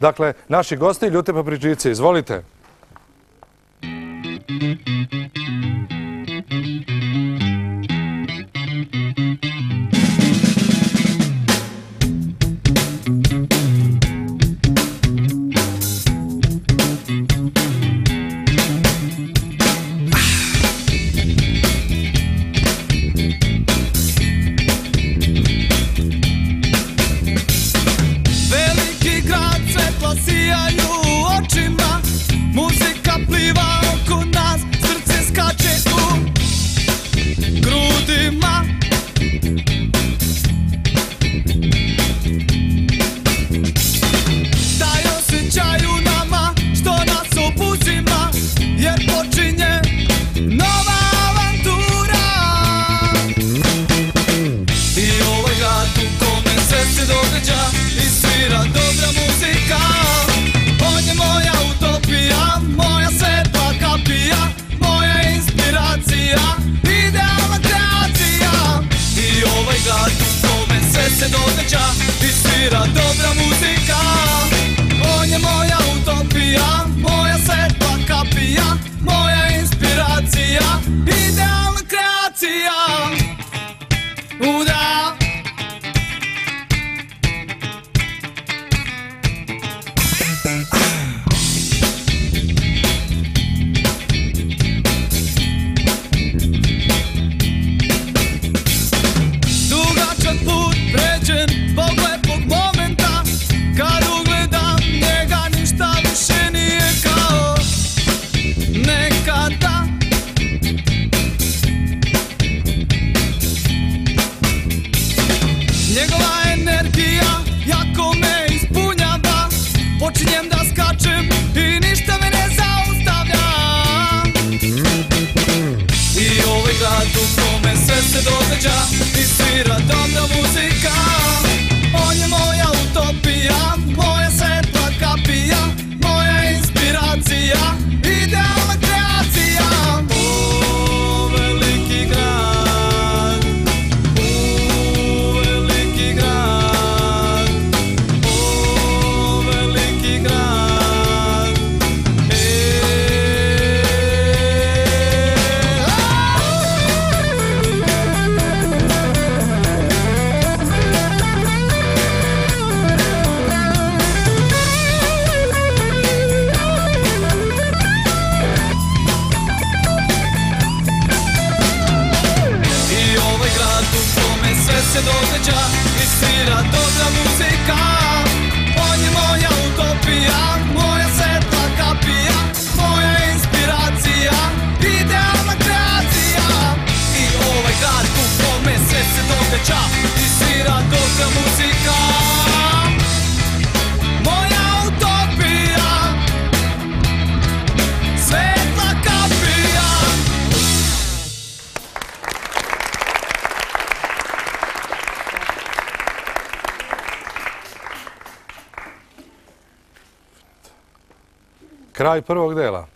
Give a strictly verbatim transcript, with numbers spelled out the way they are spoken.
Dakle, naši gosti, Ljute Papričice, izvolite. Sijaju očima, muzika pliva oko nas, srce skače u grudima. Taj osjećaj u nama što nas obuzima, jer počinje nova avantura. I ovaj grad u kome sve se događa i svira dobra muzika. On je moja utopija, moja svetla kapija, moja inspiracija, idealna kreacija. I ovaj grad u kome sve se događa i svira dobra muzika. On je moja utopija, moja svetla kapija, moja inspiracija, idealna kreacija. Uda! Dugačak put pređen zbog lepog momenta, kad ugledam njega ništa više nije kao nekada. Njegova energija jako me ispunjava, počinjem da skačem i ništa me ne zaustavlja. I ovaj grad u kome sve se događa i svira dobra muzika. On je moja utopija, moja svetla kapija, moja inspiracija, idealna kreacija. O, veliki grad, o, veliki grad, o, veliki grad. I ovaj grad u kome sve se događa i svira dobra muzika. On je moja utopija, moja svetla kapija, moja inspiracija, idealna kreacija. I ovaj grad u kome sve se događa i svira dobra muzika. Moja utopija, svetla kapija. Kraj prvog dela.